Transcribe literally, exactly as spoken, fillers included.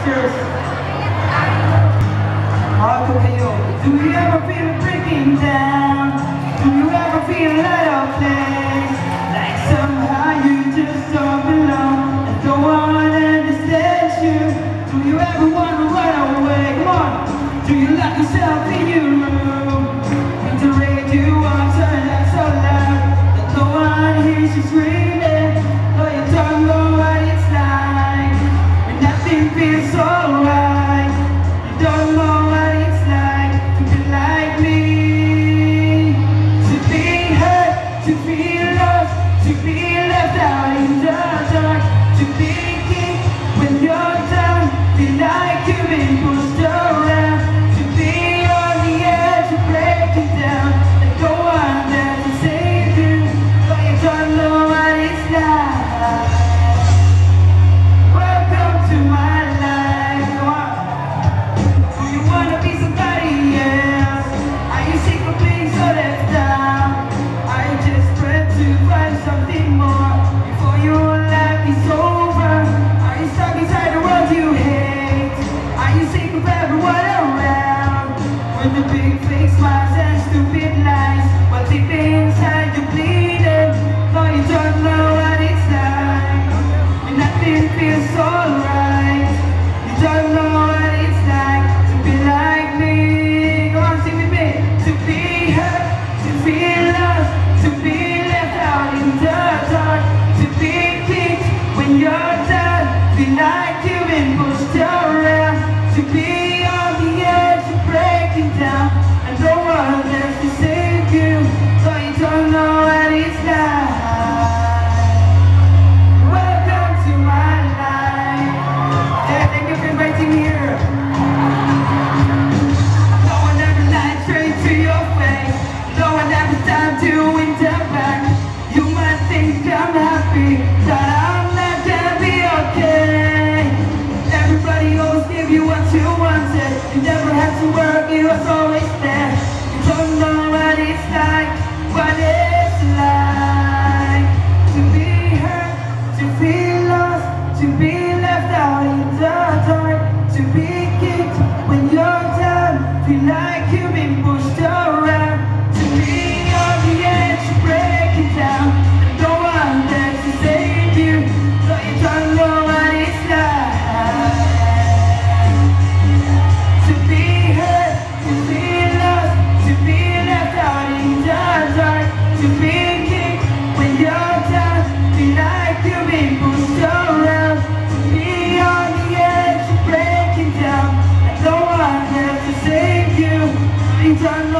pictures. Marco Kayo, do you ever feel it breaking down? Do you ever feel out of place? Like somehow you just don't belong and no one understands you. Do you ever want to run away? Come on! Do you lock yourself in your room? With the radio on turn up so loud that no one hears you screaming? No, you don't know what it's like when nothing feels so right. You don't know what it's like to be like me. To be hurt, to feel lost, to be left out in the dark, to be kicked when you're done, feel like you've been pushed around, to be on the edge of breaking down and no one there to save you, but you don't know what it's like. Welcome to my life. Come on. Do you wanna be somebody else? Are you sick of being so left out? Are you just ready to find something more before your life is over? Are you stuck inside the world you hate? Are you sick of everyone around? With the big fake smiles and stupid lies, but deep inside you're bleeding. No, you don't know what it's like when nothing feels so right. You don't know what it's like to be like me. Come on, sing with me. To be hurt, to feel lost, to be left out in the dark, to be kicked when you're done, feel like you've been pushed around, to be on the edge of breaking down and no one there to save you, so you don't know what it's like. Welcome to my life. Yeah, thank you for inviting me here. No one ever lied straight to your face. No one ever stabbed you in the back. You might think I'm happy, but I'm not gonna be okay. Everybody always gave you what you wanted. You never had to work, it was always there. You don't know what it's like, what it's like to be hurt, to feel lost, to be left out in the dark, to be kicked when you're done, feel like you've been pushed around, to be on the edge, breaking down, and no one there to save you, so you don't know what it's like. To be hurt, to feel lost, to be left out in the dark, to be kicked when you're done, feel like you've been pushed around, to be on the edge, breaking down, and no one there to save you, so you don't